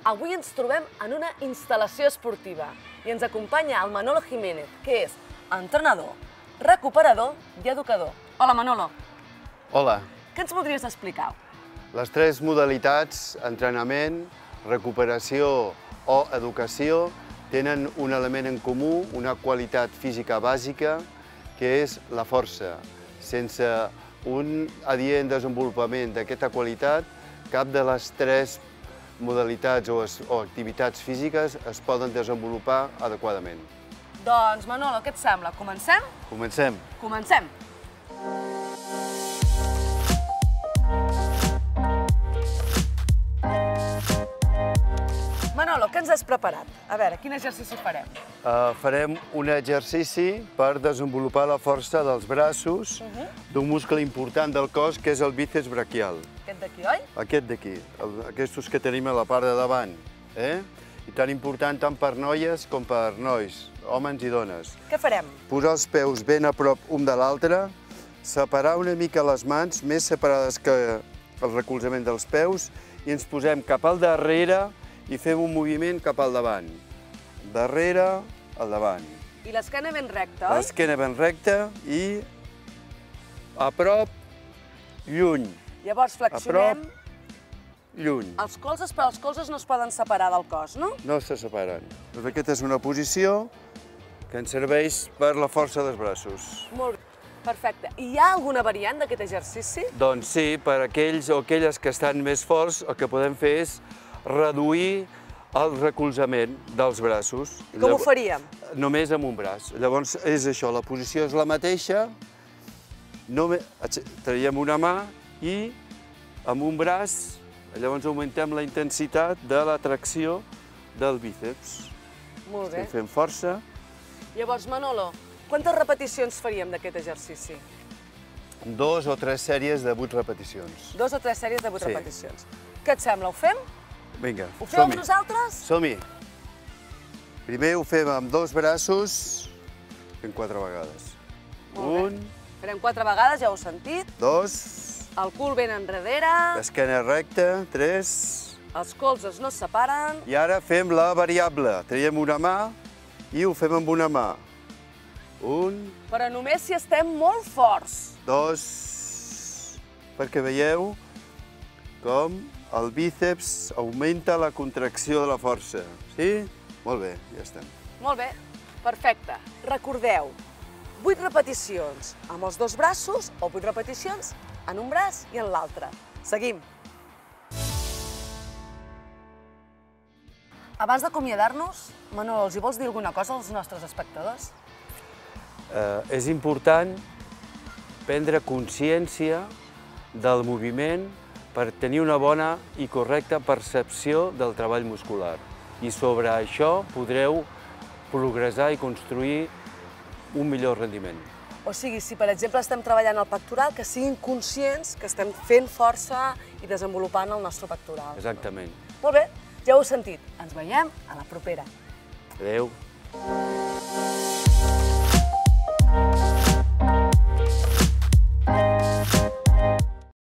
Avui ens trobem en una instal·lació esportiva i ens acompanya el Manolo Jiménez, que és entrenador, recuperador i educador. Hola, Manolo. Hola. Què ens voldries explicar? Les tres modalitats, entrenament, recuperació o educació, tenen un element en comú, una qualitat física bàsica, que és la força. Sense un adient desenvolupament d'aquesta qualitat, cap de les tres modalitats o activitats físiques es poden desenvolupar adequadament. Doncs, Manolo, què et sembla? Comencem? Comencem. Comencem! Manolo, què ens has preparat? A veure, quin exercici farem? Farem un exercici per desenvolupar la força dels braços d'un muscle important del cos, que és el bíceps braquial. Aquest d'aquí, oi? Aquest d'aquí, aquests que tenim a la part de davant. I tan important tant per noies com per nois, homes i dones. Què farem? Posar els peus ben a prop un de l'altre, separar una mica les mans, més separades que el recolzament dels peus, i ens posem cap al darrere i fem un moviment cap al davant. Darrere, al davant. I l'esquena ben recta, oi? L'esquena ben recta i a prop, lluny. Llavors flexionem. A prop, lluny. Els colzes, però els colzes no es poden separar del cos, no? No se separen. Doncs aquesta és una posició que ens serveix per la força dels braços. Molt bé. Perfecte. I hi ha alguna variant d'aquest exercici? Doncs sí, per aquells o aquelles que estan més forts, el que podem fer és reduir el recolzament dels braços. Com ho faríem? Només amb un braç. Llavors és això, la posició és la mateixa, traiem una mà i amb un braç llavors augmentem la intensitat de la tracció del bíceps. Molt bé. Estem fent força. Llavors, Manolo, quantes repeticions faríem d'aquest exercici? 2 o 3 sèries de 8 repeticions. 2 o 3 sèries de 8 Sí. repeticions. Què et sembla? Ho fem? Vinga, Ho feu amb nosaltres? Som-hi. Primer ho fem amb 2 braços, fem 4 vegades. Molt bé. Farem 4 vegades, ja ho heu sentit. 2, El cul ben enrere, l'esquena recta, 3, els colzes no es separen. i ara fem la variable. Traiem una mà i ho fem amb una mà. 1, Però només si estem molt forts. 2, perquè veieu com el bíceps augmenta la contracció de la força. Sí? Molt bé, ja estem. Molt bé, perfecte. Recordeu, 8 repeticions amb els 2 braços o 8 repeticions en un braç i en l'altre. Seguim. Abans d'acomiadar-nos, Manolo, els hi vols dir alguna cosa als nostres espectadors? És important prendre consciència del moviment per tenir una bona i correcta percepció del treball muscular. I sobre això podreu progressar i construir un millor rendiment. O sigui, si per exemple estem treballant el pectoral, que siguin conscients que estem fent força i desenvolupant el nostre pectoral. Exactament. Molt bé, ja ho heu sentit. Ens veiem a la propera. Adéu.